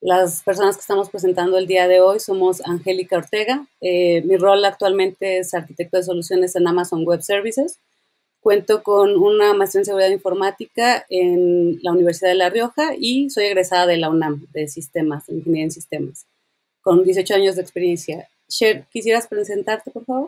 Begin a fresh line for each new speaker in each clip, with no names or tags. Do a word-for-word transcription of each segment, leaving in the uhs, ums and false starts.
Las personas que estamos presentando el día de hoy somos Angélica Ortega. Eh, mi rol actualmente es arquitecto de soluciones en Amazon Web Services. Cuento con una maestría en seguridad informática en la Universidad de La Rioja y soy egresada de la UNAM, de sistemas, de ingeniería en sistemas, con dieciocho años de experiencia. Cher, ¿quisieras presentarte, por favor?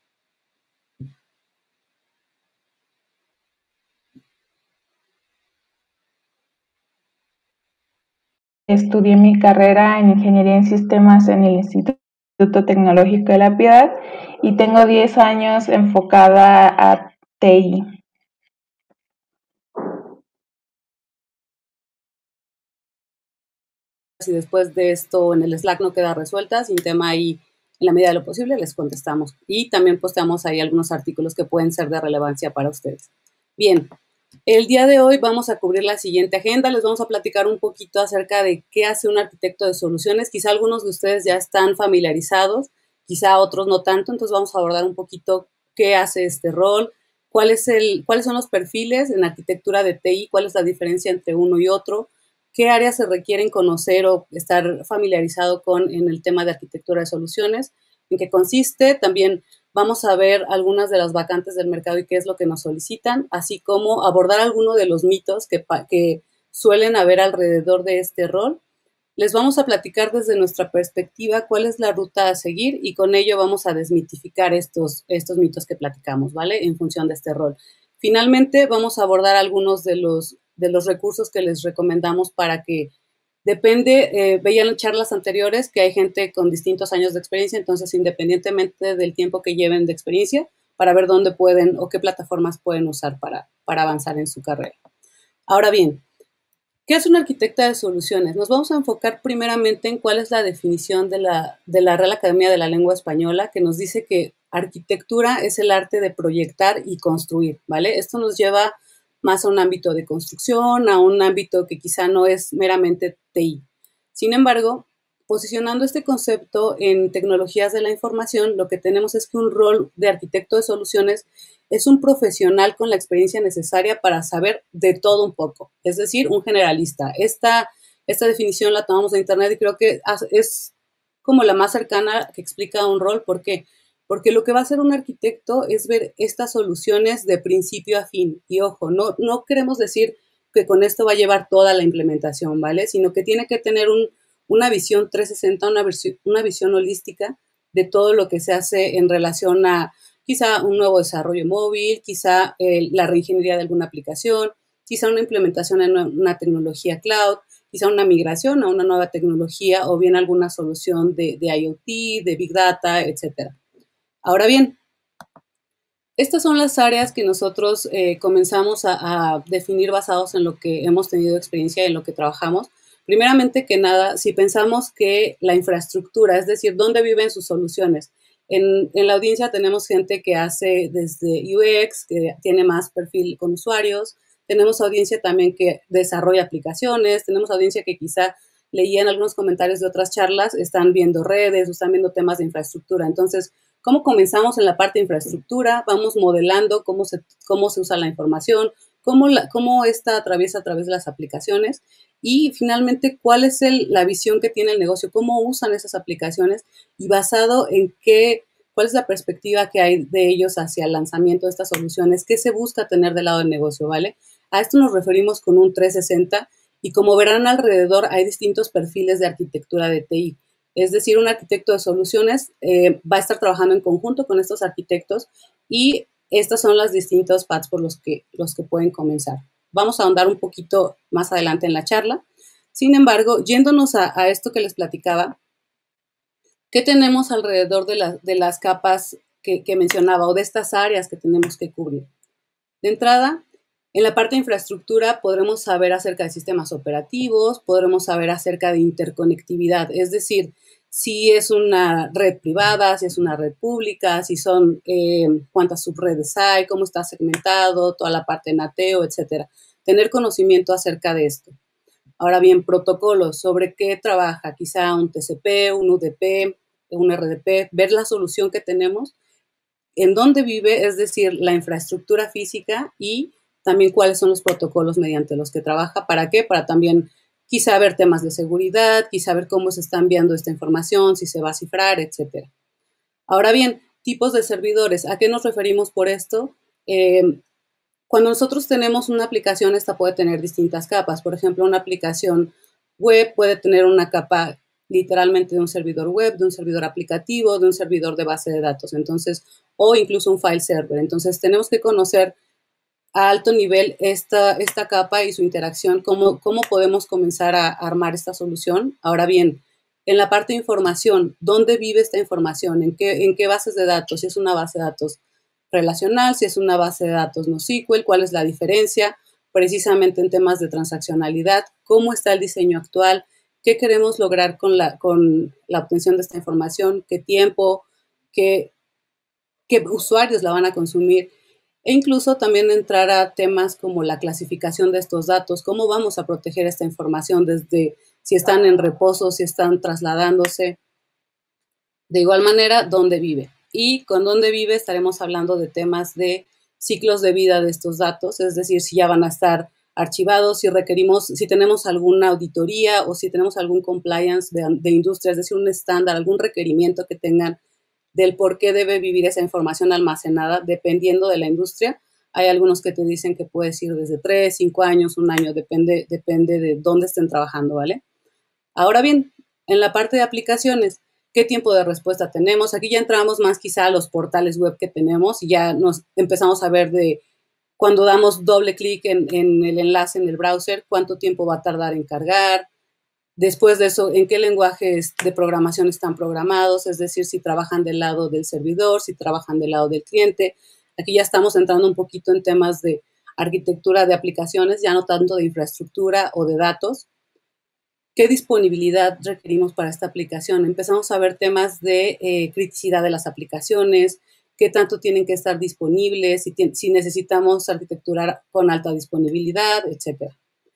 Estudié mi carrera en Ingeniería en Sistemas en el Instituto Tecnológico de La Piedad y tengo diez años enfocada a T I.
Si después de esto en el Slack no queda resuelta, sin tema ahí, en la medida de lo posible, les contestamos. Y también posteamos ahí algunos artículos que pueden ser de relevancia para ustedes. Bien, el día de hoy vamos a cubrir la siguiente agenda. Les vamos a platicar un poquito acerca de qué hace un arquitecto de soluciones. Quizá algunos de ustedes ya están familiarizados, quizá otros no tanto. Entonces vamos a abordar un poquito qué hace este rol, cuál es el, cuáles son los perfiles en arquitectura de T I, cuál es la diferencia entre uno y otro, qué áreas se requieren conocer o estar familiarizado con en el tema de arquitectura de soluciones, en qué consiste. También vamos a ver algunas de las vacantes del mercado y qué es lo que nos solicitan, así como abordar algunos de los mitos que, que suelen haber alrededor de este rol. Les vamos a platicar desde nuestra perspectiva cuál es la ruta a seguir y con ello vamos a desmitificar estos, estos mitos que platicamos, ¿vale? En función de este rol. Finalmente, vamos a abordar algunos de los, de los recursos que les recomendamos para que depende, eh, veían charlas anteriores que hay gente con distintos años de experiencia, entonces independientemente del tiempo que lleven de experiencia, para ver dónde pueden o qué plataformas pueden usar para, para avanzar en su carrera. Ahora bien, ¿qué es una arquitecta de soluciones? Nos vamos a enfocar primeramente en cuál es la definición de la, de la Real Academia de la Lengua Española, que nos dice que arquitectura es el arte de proyectar y construir, ¿vale? Esto nos lleva más a un ámbito de construcción, a un ámbito que quizá no es meramente T I. Sin embargo, posicionando este concepto en tecnologías de la información, lo que tenemos es que un rol de arquitecto de soluciones es un profesional con la experiencia necesaria para saber de todo un poco, es decir, un generalista. Esta, esta definición la tomamos de internet y creo que es como la más cercana que explica un rol. ¿Por qué? Porque lo que va a hacer un arquitecto es ver estas soluciones de principio a fin. Y ojo, no, no queremos decir que con esto va a llevar toda la implementación, ¿vale? Sino que tiene que tener un, una visión trescientos sesenta, una, una visión holística de todo lo que se hace en relación a quizá un nuevo desarrollo móvil, quizá eh, la reingeniería de alguna aplicación, quizá una implementación en una, una tecnología cloud, quizá una migración a una nueva tecnología o bien alguna solución de, de IoT, de Big Data, etcétera. Ahora bien, estas son las áreas que nosotros eh, comenzamos a, a definir basados en lo que hemos tenido experiencia y en lo que trabajamos. Primeramente que nada, si pensamos que la infraestructura, es decir, dónde viven sus soluciones. En, en la audiencia tenemos gente que hace desde U X, que tiene más perfil con usuarios. Tenemos audiencia también que desarrolla aplicaciones. Tenemos audiencia que quizá leían algunos comentarios de otras charlas, están viendo redes o están viendo temas de infraestructura. Entonces, ¿cómo comenzamos en la parte de infraestructura? Vamos modelando cómo se, cómo se usa la información, cómo, la, cómo esta atraviesa a través de las aplicaciones y finalmente cuál es el, la visión que tiene el negocio, cómo usan esas aplicaciones y basado en qué, cuál es la perspectiva que hay de ellos hacia el lanzamiento de estas soluciones, qué se busca tener del lado del negocio, ¿vale? A esto nos referimos con un trescientos sesenta y como verán alrededor hay distintos perfiles de arquitectura de T I. Es decir, un arquitecto de soluciones eh, va a estar trabajando en conjunto con estos arquitectos y estas son los distintos paths por los que, los que pueden comenzar. Vamos a ahondar un poquito más adelante en la charla. Sin embargo, yéndonos a, a esto que les platicaba, ¿qué tenemos alrededor de, la, de las capas que, que mencionaba o de estas áreas que tenemos que cubrir? De entrada, en la parte de infraestructura podremos saber acerca de sistemas operativos, podremos saber acerca de interconectividad, es decir, si es una red privada, si es una red pública, si son eh, cuántas subredes hay, cómo está segmentado, toda la parte de nateo, etcétera. Tener conocimiento acerca de esto. Ahora bien, protocolos, ¿sobre qué trabaja? Quizá un T C P, un U D P, un R D P, ver la solución que tenemos, en dónde vive, es decir, la infraestructura física y también cuáles son los protocolos mediante los que trabaja. ¿Para qué? Para también quizá ver temas de seguridad, quizá ver cómo se está enviando esta información, si se va a cifrar, etcétera. Ahora bien, tipos de servidores, ¿a qué nos referimos por esto? Eh, cuando nosotros tenemos una aplicación, esta puede tener distintas capas. Por ejemplo, una aplicación web puede tener una capa literalmente de un servidor web, de un servidor aplicativo, de un servidor de base de datos, entonces, o incluso un file server. Entonces, tenemos que conocer a alto nivel esta, esta capa y su interacción, cómo, cómo podemos comenzar a armar esta solución. Ahora bien, en la parte de información, ¿dónde vive esta información? ¿En qué, en qué bases de datos? Si es una base de datos relacional, si es una base de datos NoSQL, ¿cuál es la diferencia? Precisamente en temas de transaccionalidad, ¿cómo está el diseño actual? ¿Qué queremos lograr con la, con la obtención de esta información? ¿Qué tiempo? ¿Qué, qué usuarios la van a consumir? E incluso también entrar a temas como la clasificación de estos datos, cómo vamos a proteger esta información desde si están en reposo, si están trasladándose. De igual manera, dónde vive. Y con dónde vive estaremos hablando de temas de ciclos de vida de estos datos, es decir, si ya van a estar archivados, si requerimos, si tenemos alguna auditoría o si tenemos algún compliance de, de industria, es decir, un estándar, algún requerimiento que tengan del por qué debe vivir esa información almacenada, dependiendo de la industria. Hay algunos que te dicen que puedes ir desde tres, cinco años, un año, depende, depende de dónde estén trabajando, ¿vale? Ahora bien, en la parte de aplicaciones, ¿qué tiempo de respuesta tenemos? Aquí ya entramos más quizá a los portales web que tenemos y ya nos empezamos a ver de cuando damos doble clic en, en el enlace en el browser, cuánto tiempo va a tardar en cargar. Después de eso, ¿en qué lenguajes de programación están programados? Es decir, si trabajan del lado del servidor, si trabajan del lado del cliente. Aquí ya estamos entrando un poquito en temas de arquitectura de aplicaciones, ya no tanto de infraestructura o de datos. ¿Qué disponibilidad requerimos para esta aplicación? Empezamos a ver temas de eh, criticidad de las aplicaciones, qué tanto tienen que estar disponibles, si, si necesitamos arquitectura con alta disponibilidad, etcétera.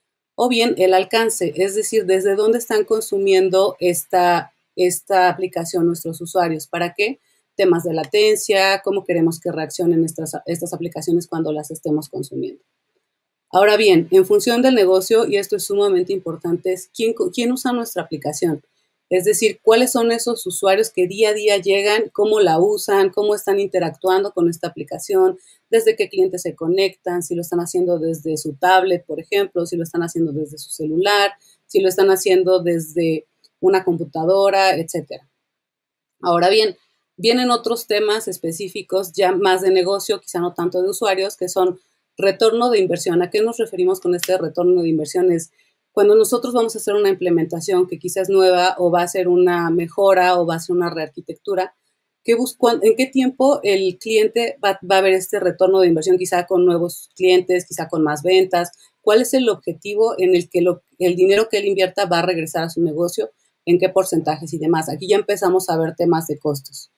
O bien el alcance, es decir, desde dónde están consumiendo esta, esta aplicación nuestros usuarios. ¿Para qué? Temas de latencia, cómo queremos que reaccionen estas, estas aplicaciones cuando las estemos consumiendo. Ahora bien, en función del negocio, y esto es sumamente importante, es quién, quién usa nuestra aplicación. Es decir, cuáles son esos usuarios que día a día llegan, cómo la usan, cómo están interactuando con esta aplicación, desde qué clientes se conectan, si lo están haciendo desde su tablet, por ejemplo, si lo están haciendo desde su celular, si lo están haciendo desde una computadora, etcétera. Ahora bien, vienen otros temas específicos, ya más de negocio, quizá no tanto de usuarios, que son retorno de inversión. ¿A qué nos referimos con este retorno de inversión? Es cuando nosotros vamos a hacer una implementación que quizás es nueva o va a ser una mejora o va a ser una rearquitectura, ¿qué ¿en qué tiempo el cliente va, va a ver este retorno de inversión? Quizá con nuevos clientes, quizá con más ventas. ¿Cuál es el objetivo en el que lo, el dinero que él invierta va a regresar a su negocio? ¿En qué porcentajes y demás? Aquí ya empezamos a ver temas de costos.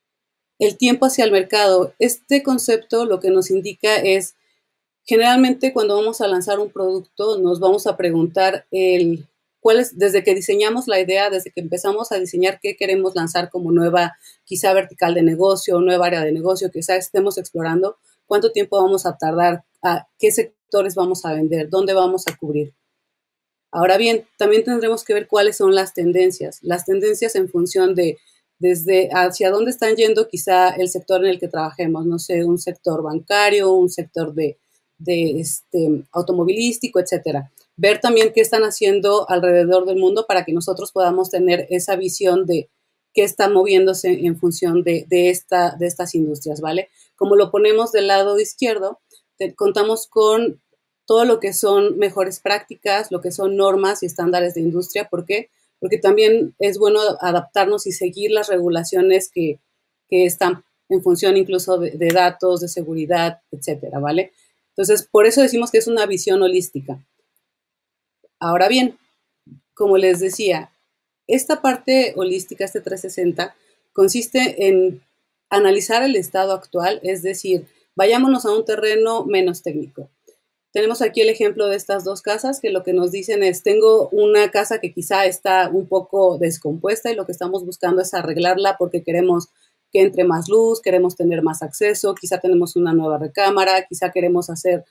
El tiempo hacia el mercado. Este concepto lo que nos indica es, generalmente cuando vamos a lanzar un producto nos vamos a preguntar el, cuál es, desde que diseñamos la idea, desde que empezamos a diseñar qué queremos lanzar como nueva, quizá vertical de negocio, nueva área de negocio, quizá estemos explorando, cuánto tiempo vamos a tardar, a qué sectores vamos a vender, dónde vamos a cubrir. Ahora bien, también tendremos que ver cuáles son las tendencias, las tendencias en función de desde hacia dónde están yendo quizá el sector en el que trabajemos, no sé, un sector bancario, un sector de de este, automovilístico, etcétera. Ver también qué están haciendo alrededor del mundo para que nosotros podamos tener esa visión de qué está moviéndose en función de, de, esta, de estas industrias, ¿vale? Como lo ponemos del lado izquierdo, te, contamos con todo lo que son mejores prácticas, lo que son normas y estándares de industria. ¿Por qué? Porque también es bueno adaptarnos y seguir las regulaciones que, que están en función incluso de, de datos, de seguridad, etcétera, ¿vale? Entonces, por eso decimos que es una visión holística. Ahora bien, como les decía, esta parte holística, este trescientos sesenta, consiste en analizar el estado actual, es decir, vayámonos a un terreno menos técnico. Tenemos aquí el ejemplo de estas dos casas que lo que nos dicen es, tengo una casa que quizá está un poco descompuesta y lo que estamos buscando es arreglarla porque queremos que entre más luz, queremos tener más acceso, quizá tenemos una nueva recámara, quizá queremos hacer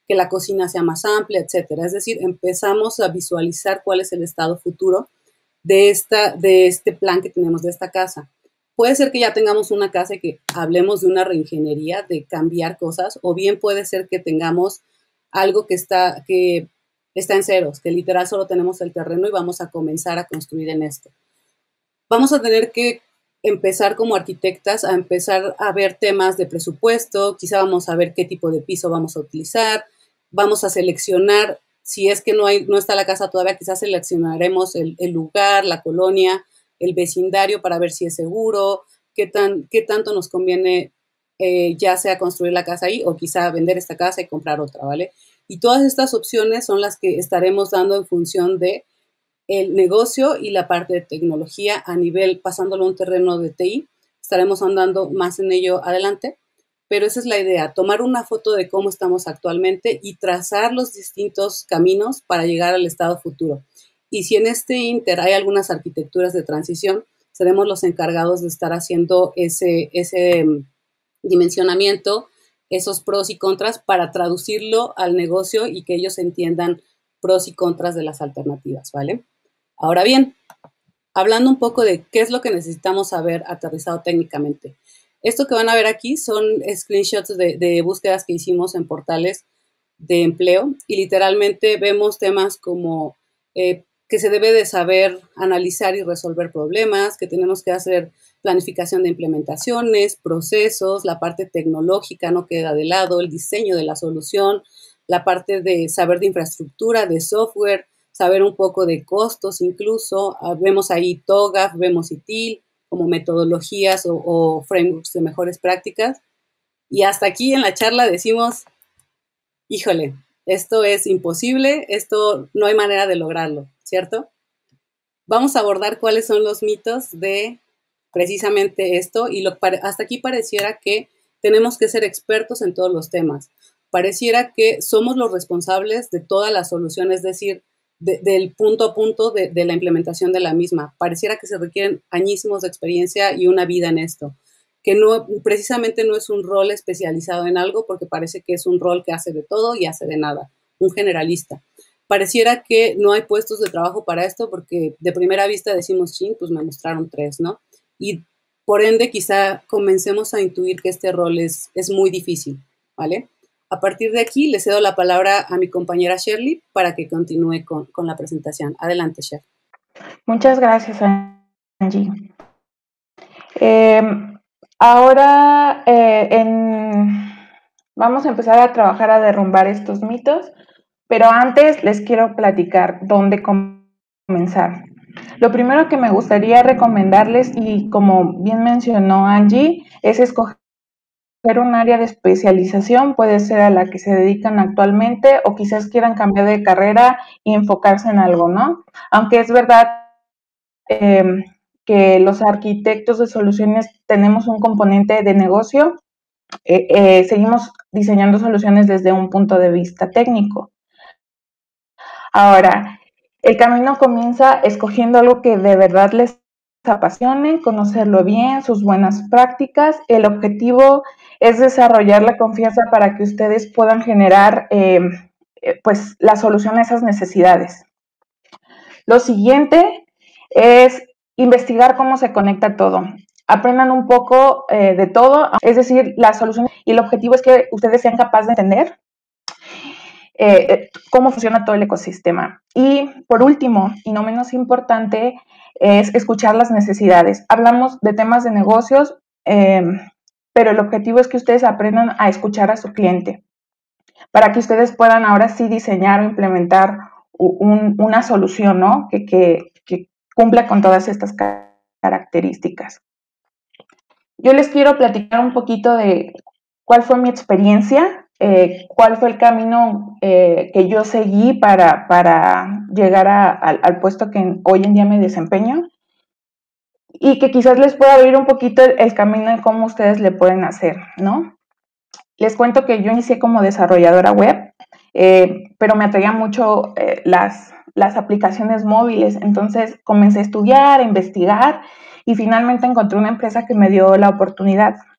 que la cocina sea más amplia, etcétera. Es decir, empezamos a visualizar cuál es el estado futuro de, esta, de este plan que tenemos de esta casa. Puede ser que ya tengamos una casa y que hablemos de una reingeniería, de cambiar cosas, o bien puede ser que tengamos algo que está, que está en ceros, que literal solo tenemos el terreno y vamos a comenzar a construir en esto. Vamos a tener que empezar como arquitectas a empezar a ver temas de presupuesto, quizá vamos a ver qué tipo de piso vamos a utilizar, vamos a seleccionar, si es que no, hay, no está la casa todavía, quizás seleccionaremos el, el lugar, la colonia, el vecindario para ver si es seguro, qué, tan, qué tanto nos conviene eh, ya sea construir la casa ahí o quizá vender esta casa y comprar otra, ¿vale? Y todas estas opciones son las que estaremos dando en función de el negocio y la parte de tecnología a nivel, pasándolo a un terreno de T I. Estaremos andando más en ello adelante, pero esa es la idea, tomar una foto de cómo estamos actualmente y trazar los distintos caminos para llegar al estado futuro. Y si en este inter hay algunas arquitecturas de transición, seremos los encargados de estar haciendo ese, ese um, dimensionamiento, esos pros y contras para traducirlo al negocio y que ellos entiendan pros y contras de las alternativas, ¿vale? Ahora bien, hablando un poco de qué es lo que necesitamos saber aterrizado técnicamente. Esto que van a ver aquí son screenshots de, de búsquedas que hicimos en portales de empleo y literalmente vemos temas como eh, que se debe de saber analizar y resolver problemas, que tenemos que hacer planificación de implementaciones, procesos, la parte tecnológica no queda de lado, el diseño de la solución, la parte de saber de infraestructura, de software, saber un poco de costos incluso. Vemos ahí TOGAF, vemos I T I L como metodologías o, o frameworks de mejores prácticas. Y hasta aquí en la charla decimos, híjole, esto es imposible, esto no hay manera de lograrlo, ¿cierto? Vamos a abordar cuáles son los mitos de precisamente esto y lo, hasta aquí pareciera que tenemos que ser expertos en todos los temas. Pareciera que somos los responsables de toda la solución, es decir, de, del punto a punto de, de la implementación de la misma. Pareciera que se requieren añísimos de experiencia y una vida en esto, que no, precisamente no es un rol especializado en algo porque parece que es un rol que hace de todo y hace de nada, un generalista. Pareciera que no hay puestos de trabajo para esto porque de primera vista decimos, sí, pues me mostraron tres, ¿no? Y por ende quizá comencemos a intuir que este rol es, es muy difícil, ¿vale? A partir de aquí le cedo la palabra a mi compañera Shirley para que continúe con, con la presentación. Adelante, Shirley.
Muchas gracias, Angie. Eh, ahora eh, en, vamos a empezar a trabajar a derrumbar estos mitos, pero antes les quiero platicar dónde comenzar. Lo primero que me gustaría recomendarles, y como bien mencionó Angie, es escoger un área de especialización, puede ser a la que se dedican actualmente o quizás quieran cambiar de carrera y enfocarse en algo, ¿no? Aunque es verdad eh, que los arquitectos de soluciones tenemos un componente de negocio, eh, eh, seguimos diseñando soluciones desde un punto de vista técnico. Ahora, el camino comienza escogiendo algo que de verdad les apasione, conocerlo bien, sus buenas prácticas. El objetivo es desarrollar la confianza para que ustedes puedan generar eh, pues, la solución a esas necesidades. Lo siguiente es investigar cómo se conecta todo. Aprendan un poco eh, de todo, es decir, la solución, y el objetivo es que ustedes sean capaces de entender eh, cómo funciona todo el ecosistema. Y por último, y no menos importante, es escuchar las necesidades. Hablamos de temas de negocios, eh, pero el objetivo es que ustedes aprendan a escuchar a su cliente para que ustedes puedan ahora sí diseñar o implementar un, una solución, ¿no? que, que, que cumpla con todas estas características. Yo les quiero platicar un poquito de cuál fue mi experiencia, eh, cuál fue el camino eh, que yo seguí para, para llegar a, a, al puesto que hoy en día me desempeño, y que quizás les pueda abrir un poquito el, el camino de cómo ustedes le pueden hacer, ¿no? Les cuento que yo inicié como desarrolladora web, eh, pero me atraían mucho eh, las, las aplicaciones móviles, entonces comencé a estudiar, a investigar, y finalmente encontré una empresa que me dio la oportunidad.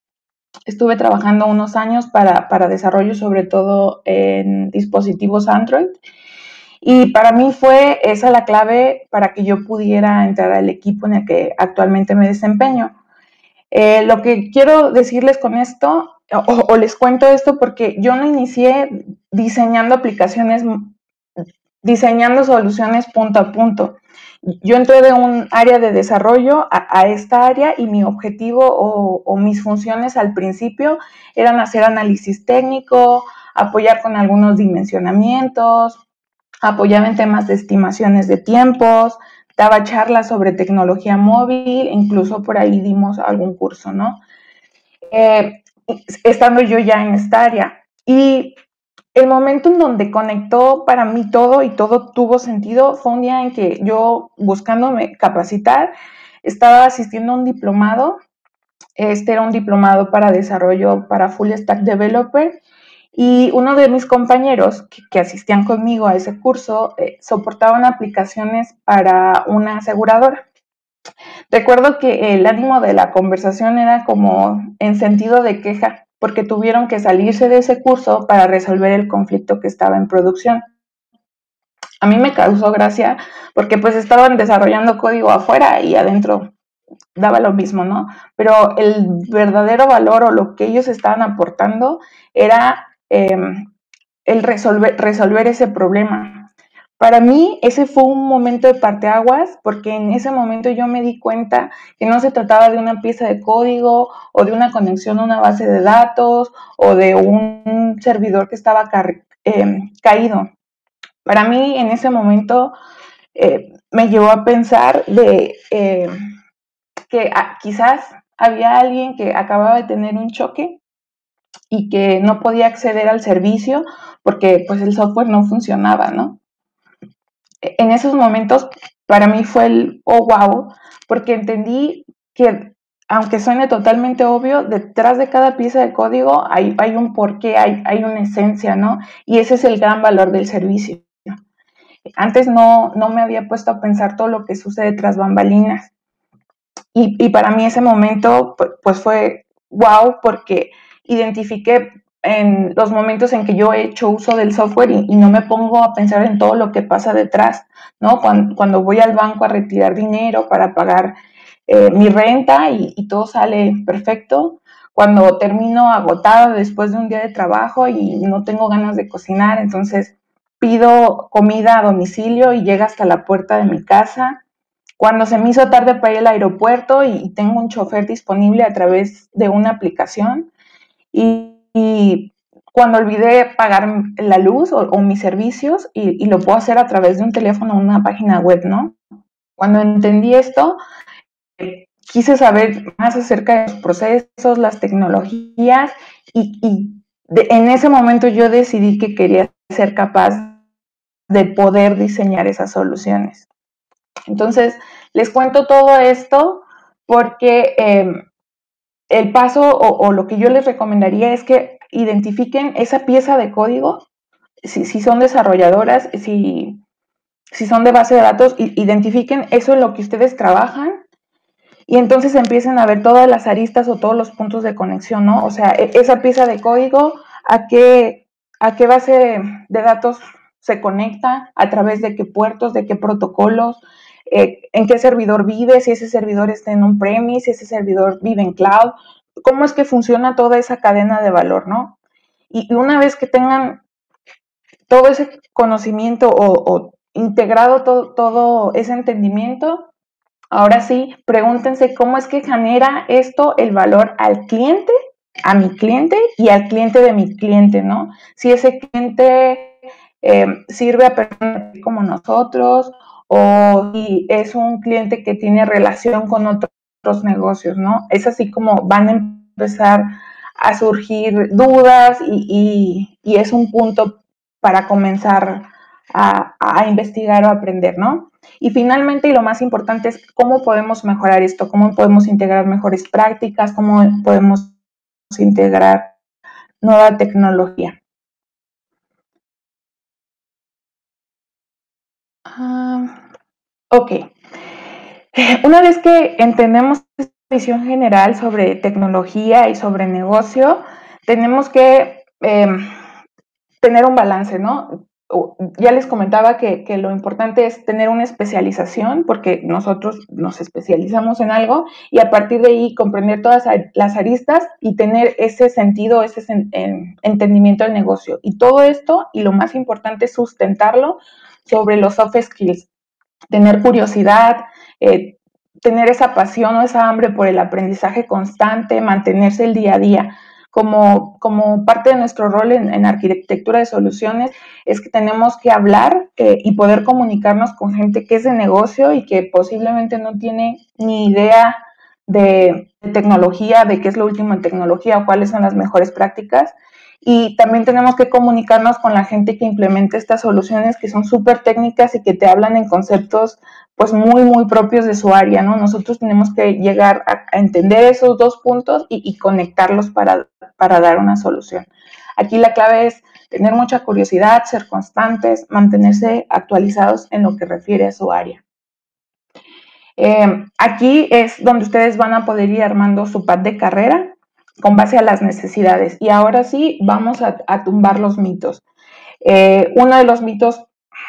Estuve trabajando unos años para, para desarrollo, sobre todo en dispositivos Android. Y para mí fue esa la clave para que yo pudiera entrar al equipo en el que actualmente me desempeño. Eh, lo que quiero decirles con esto, o, o les cuento esto porque yo no inicié diseñando aplicaciones, diseñando soluciones punto a punto. Yo entré de un área de desarrollo a, a esta área y mi objetivo o, o mis funciones al principio eran hacer análisis técnico, apoyar con algunos dimensionamientos, apoyaba en temas de estimaciones de tiempos, daba charlas sobre tecnología móvil, incluso por ahí dimos algún curso, ¿no? Eh, estando yo ya en esta área. Y el momento en donde conectó para mí todo y todo tuvo sentido fue un día en que yo, buscándome capacitar, estaba asistiendo a un diplomado. Este era un diplomado para desarrollo para Full Stack Developer. Y uno de mis compañeros que, que asistían conmigo a ese curso eh, soportaban aplicaciones para una aseguradora. Recuerdo que el ánimo de la conversación era como en sentido de queja, porque tuvieron que salirse de ese curso para resolver el conflicto que estaba en producción. A mí me causó gracia porque pues estaban desarrollando código afuera y adentro daba lo mismo, ¿no? Pero el verdadero valor o lo que ellos estaban aportando era eh, el resolver, resolver ese problema. Para mí ese fue un momento de parteaguas porque en ese momento yo me di cuenta que no se trataba de una pieza de código o de una conexión a una base de datos o de un servidor que estaba eh, caído. Para mí en ese momento eh, me llevó a pensar de eh, que ah, quizás había alguien que acababa de tener un choque y que no podía acceder al servicio porque pues el software no funcionaba, ¿no? En esos momentos para mí fue el oh wow, porque entendí que aunque suene totalmente obvio, detrás de cada pieza de código hay, hay un porqué, hay, hay una esencia, ¿no? Y ese es el gran valor del servicio. Antes no, no me había puesto a pensar todo lo que sucede tras bambalinas. Y, y para mí ese momento pues fue wow, porque identifiqué en los momentos en que yo he hecho uso del software y, y no me pongo a pensar en todo lo que pasa detrás, ¿no? Cuando, cuando voy al banco a retirar dinero para pagar eh, mi renta y, y todo sale perfecto, cuando termino agotada después de un día de trabajo y no tengo ganas de cocinar, entonces pido comida a domicilio y llega hasta la puerta de mi casa. Cuando se me hizo tarde para ir al aeropuerto y, y tengo un chofer disponible a través de una aplicación. Y, y cuando olvidé pagar la luz o, o mis servicios y, y, lo puedo hacer a través de un teléfono o una página web, ¿no? Cuando entendí esto, eh, quise saber más acerca de los procesos, las tecnologías y, y de, en ese momento yo decidí que quería ser capaz de poder diseñar esas soluciones. Entonces, les cuento todo esto porque eh, el paso o, o, lo que yo les recomendaría es que identifiquen esa pieza de código, si, si son desarrolladoras, si, si son de base de datos, identifiquen eso en lo que ustedes trabajan y entonces empiecen a ver todas las aristas o todos los puntos de conexión, ¿no? O sea, esa pieza de código, ¿a qué, a qué base de datos se conecta? ¿A través de qué puertos, de qué protocolos? Eh, ¿En qué servidor vive? Si ese servidor está en un premise, si ese servidor vive en cloud. ¿Cómo es que funciona toda esa cadena de valor, no? Y una vez que tengan todo ese conocimiento o, o integrado todo, todo ese entendimiento, ahora sí, pregúntense cómo es que genera esto el valor al cliente, a mi cliente y al cliente de mi cliente, ¿no? Si ese cliente eh, sirve a personas como nosotros o si es un cliente que tiene relación con otros negocios, ¿no? Es así como van a empezar a surgir dudas y, y, y es un punto para comenzar a, a investigar o aprender, ¿no? Y finalmente, y lo más importante es cómo podemos mejorar esto, cómo podemos integrar mejores prácticas, cómo podemos integrar nueva tecnología. Uh, ok. Una vez que entendemos visión general sobre tecnología y sobre negocio, tenemos que eh, tener un balance, ¿no? Ya les comentaba que, que, lo importante es tener una especialización, porque nosotros nos especializamos en algo, y a partir de ahí comprender todas las aristas y tener ese sentido, ese entendimiento del negocio. Y todo esto, y lo más importante, es sustentarlo sobre los soft skills, tener curiosidad, eh, tener esa pasión o esa hambre por el aprendizaje constante, mantenerse el día a día. Como, como parte de nuestro rol en, en arquitectura de soluciones, es que tenemos que hablar eh, y poder comunicarnos con gente que es de negocio y que posiblemente no tiene ni idea de, de tecnología, de qué es lo último en tecnología o cuáles son las mejores prácticas. Y también tenemos que comunicarnos con la gente que implementa estas soluciones que son súper técnicas y que te hablan en conceptos pues muy, muy propios de su área, ¿no? Nosotros tenemos que llegar a, a entender esos dos puntos y, y conectarlos para, para dar una solución. Aquí la clave es tener mucha curiosidad, ser constantes, mantenerse actualizados en lo que refiere a su área. Eh, aquí es donde ustedes van a poder ir armando su path de carrera con base a las necesidades. Y ahora sí, vamos a, a tumbar los mitos. Eh, uno de los mitos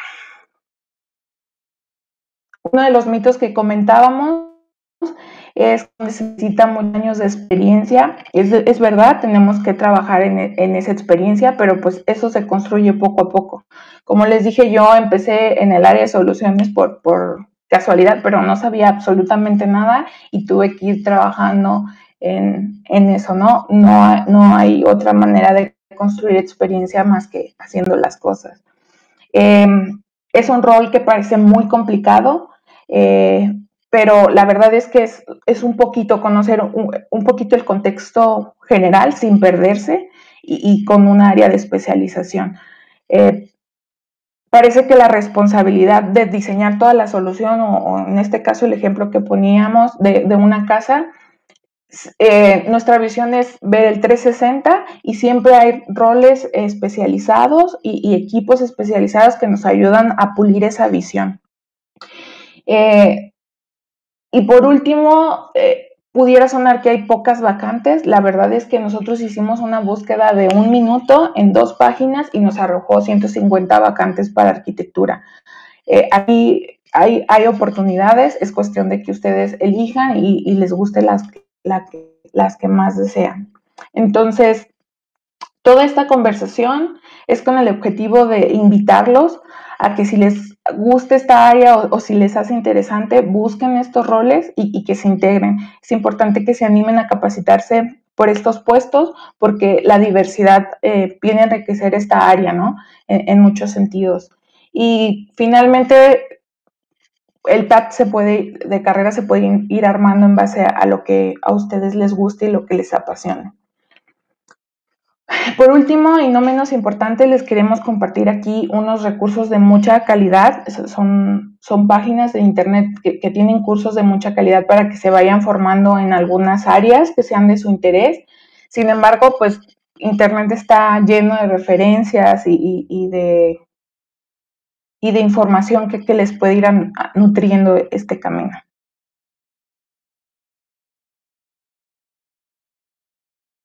Uno de los mitos que comentábamos es que necesita muchos años de experiencia. Es, es verdad, tenemos que trabajar en, en esa experiencia, pero pues eso se construye poco a poco. Como les dije, yo empecé en el área de soluciones por, por casualidad, pero no sabía absolutamente nada y tuve que ir trabajando en, en eso, ¿no? No, no hay otra manera de construir experiencia más que haciendo las cosas. Eh, es un rol que parece muy complicado, eh, pero la verdad es que es, es un poquito conocer un, un, poquito el contexto general sin perderse y, y con un área de especialización. Eh, parece que la responsabilidad de diseñar toda la solución, o, o en este caso el ejemplo que poníamos de, de una casa, Eh, nuestra visión es ver el trescientos sesenta y siempre hay roles especializados y, y equipos especializados que nos ayudan a pulir esa visión. Eh, y por último, eh, pudiera sonar que hay pocas vacantes. La verdad es que nosotros hicimos una búsqueda de un minuto en dos páginas y nos arrojó ciento cincuenta vacantes para arquitectura. Eh, aquí hay, hay oportunidades, es cuestión de que ustedes elijan y, y les guste las, la, las que más desean. Entonces, toda esta conversación es con el objetivo de invitarlos a que si les gusta esta área o, o si les hace interesante, busquen estos roles y, y que se integren. Es importante que se animen a capacitarse por estos puestos porque la diversidad eh, viene a enriquecer esta área, ¿no? En, en muchos sentidos. Y finalmente, el path se puede, de carrera se puede ir armando en base a, a lo que a ustedes les guste y lo que les apasione. Por último, y no menos importante, les queremos compartir aquí unos recursos de mucha calidad. Son, son páginas de internet que, que tienen cursos de mucha calidad para que se vayan formando en algunas áreas que sean de su interés. Sin embargo, pues internet está lleno de referencias y, y, y de y de información que, que les puede ir a, a, nutriendo este camino.